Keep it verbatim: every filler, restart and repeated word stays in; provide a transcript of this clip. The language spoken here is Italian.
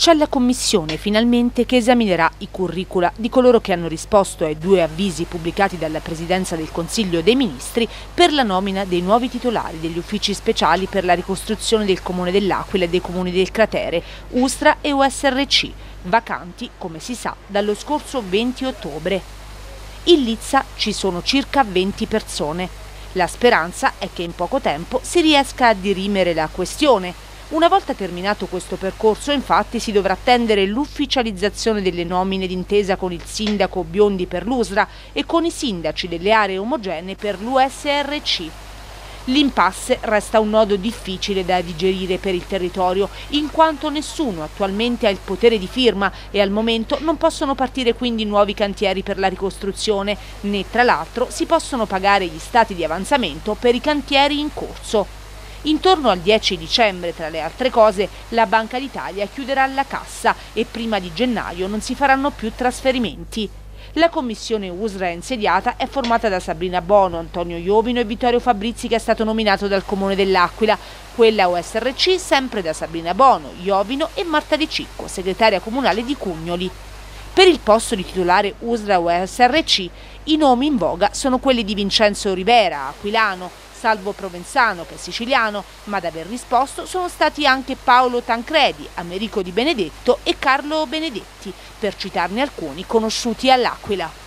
C'è la commissione finalmente che esaminerà i curricula di coloro che hanno risposto ai due avvisi pubblicati dalla Presidenza del Consiglio dei Ministri per la nomina dei nuovi titolari degli uffici speciali per la ricostruzione del Comune dell'Aquila e dei comuni del cratere, U S T R A e U S R C, vacanti, come si sa, dallo scorso venti ottobre. In Lizza ci sono circa venti persone. La speranza è che in poco tempo si riesca a dirimere la questione. Una volta terminato questo percorso, infatti, si dovrà attendere l'ufficializzazione delle nomine d'intesa con il sindaco Biondi per l'U S R A e con i sindaci delle aree omogenee per l'U S R C. L'impasse resta un nodo difficile da digerire per il territorio, in quanto nessuno attualmente ha il potere di firma e al momento non possono partire quindi nuovi cantieri per la ricostruzione, né tra l'altro si possono pagare gli stati di avanzamento per i cantieri in corso. Intorno al dieci dicembre, tra le altre cose, la Banca d'Italia chiuderà la cassa e prima di gennaio non si faranno più trasferimenti. La commissione U S R A insediata è formata da Sabrina Bono, Antonio Iovino e Vittorio Fabrizi, che è stato nominato dal Comune dell'Aquila. Quella U S R C sempre da Sabrina Bono, Iovino e Marta De Cicco, segretaria comunale di Cugnoli. Per il posto di titolare U S R A U S R C i nomi in voga sono quelli di Vincenzo Rivera, aquilano, Salvo Provenzano, che è siciliano, ma ad aver risposto sono stati anche Paolo Tancredi, Americo Di Benedetto e Carlo Benedetti, per citarne alcuni conosciuti all'Aquila.